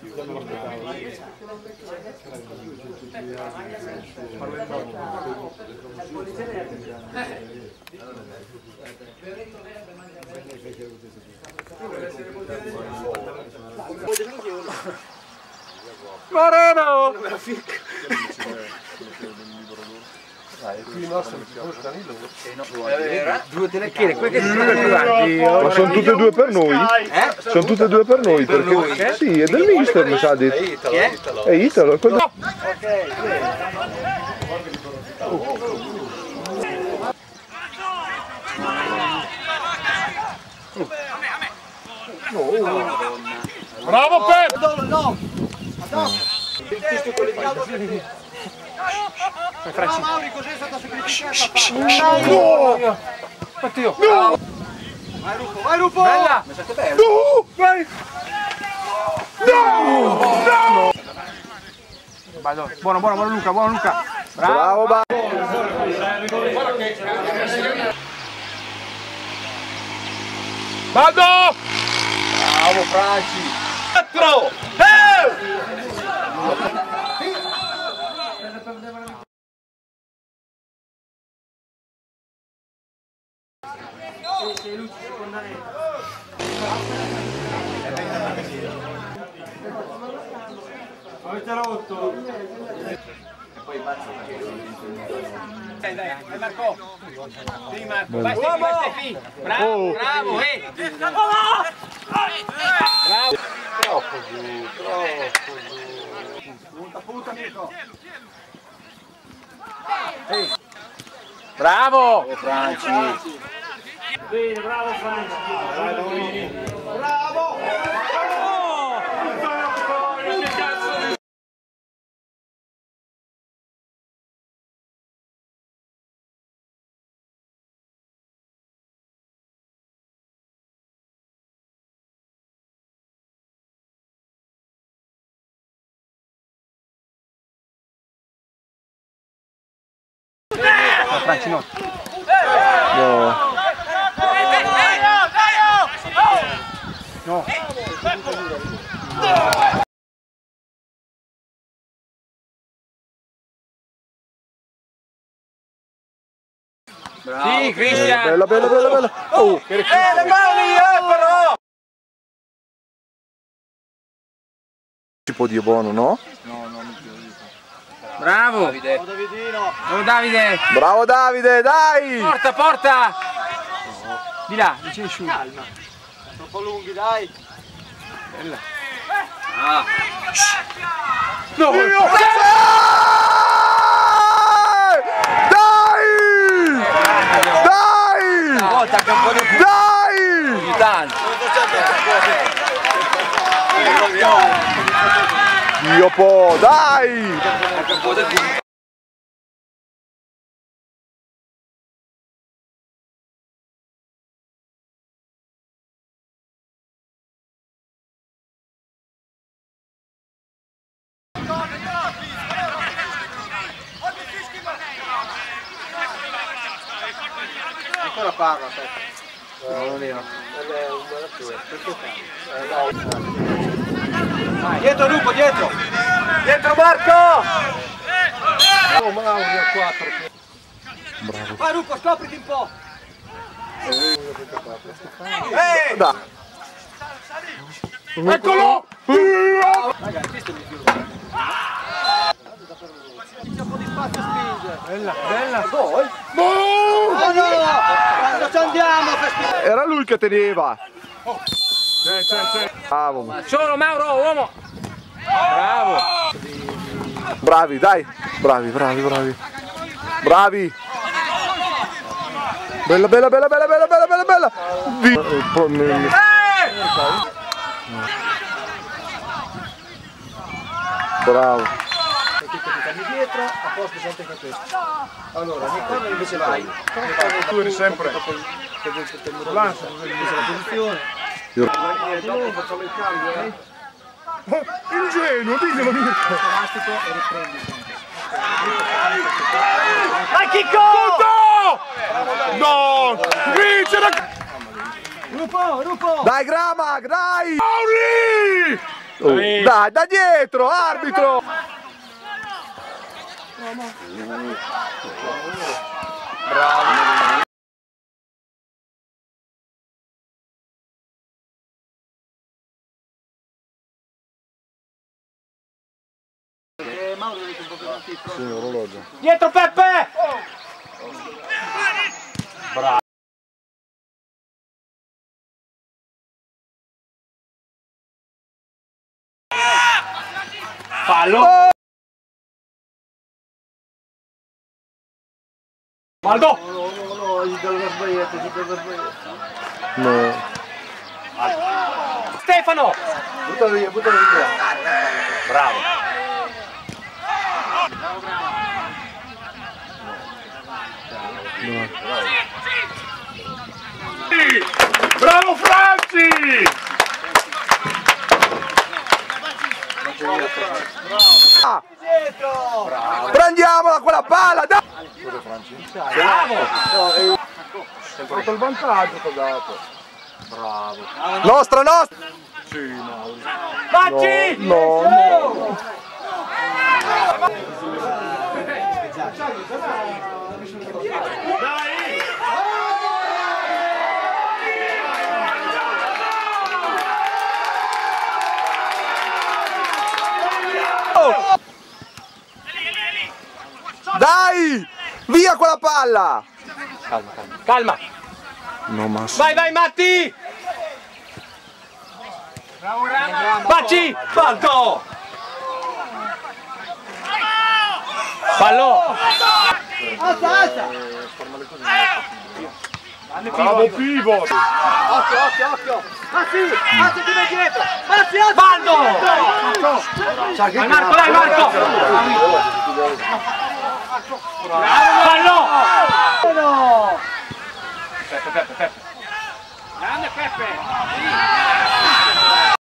Moreno! Due telecchine, quelle che sono più avanti. Ma sono tutte e due per noi? Sono tutte e due per noi? Perché sì, è del mister, mi sa detto. È Italo. No! Bravo Pep! No! Mauri, così è stata sacrificata. No! Matteo! No! Vai Rupo! Bella! No! Vai! No! Vado. Buono Luca, buono Luca! Bravo, bravo! Vado! Bravo Franci! 4! Avete rotto! Dai, Marco! Sì, Marco! Vai Stefi! Bravo, bravo! Bravo! Troppo giù, troppo giù. Punta amico! Bravo! Franci! Bene, bravo Franci! Bravo! Franci no! No. No! Bravo, sì, Cristian! Bella, bella, bella, bella. Oh, che le mani, però! si può dire buono, no? Bravo! Davidino! Bravo Davide! Bravo Davide, dai! Porta, porta! Di là, vicino su. Calma! Troppo lunghi, dai! Bella! Ah! No! Dai! Dai! Attacca un po' di più! Dai! Tanto! Io po', dai! Attacca un po' di più! Ancora parla, aspetta. No, non era. Dietro Lupo, dietro! Dietro Marco! Oh, Mauri a 4. Bravo. Vai Lupo, scopriti un po'! Dai. Eccolo! Ragazzi, questo è il mio figlio. C'è un po' di spazio, spinge. Bella, bella! Gol? Oh no! Quando ci andiamo a festeggiare? Era lui che teneva. C'è. Bravo. Solo Mauro, uomo! Bravo! Bravi, dai. Bravi, bravi, bravi. Bravi. Bella, bella, bella, bella, bella, bella, bella, bella. Bravo. Cammi dietro, a posto sempre con questo. Allora, nei corner invece vai. Tu eri sempre. Lancio, invece la posizione. Dopo facciamo il cambio, Ingenuo, diglielo Mirko. elastico e riprendi sempre. Vai Chicco! No! Vince la... Rupo! Dai Grama, dai! Mauri! Dai, da dietro, arbitro! Bravo. Sì, orologio. Dietro Peppe! Bravo. Fallo! Valdo! No, gli dà sbagliato, No. Stefano! Buttalo via, buttalo via. Bravo! Bravo Franci! Prendiamola quella palla, dai! Bravo! Sotto il vantaggio ti ho dato. Bravo. Nostra, nostra! Bacci! No, no. Dai! Via quella palla! Calma! No, Massimo. Vai, vai Matti! Bacci! Fallo! Fallo! Bravo pivot! Occhio, occhio, occhio. Mazzi ti vai dietro. Mazzi, Baldo! Dai Marco, dai Marco! Fallo! No. Peppe, Peppe, Peppe! Grande Peppe!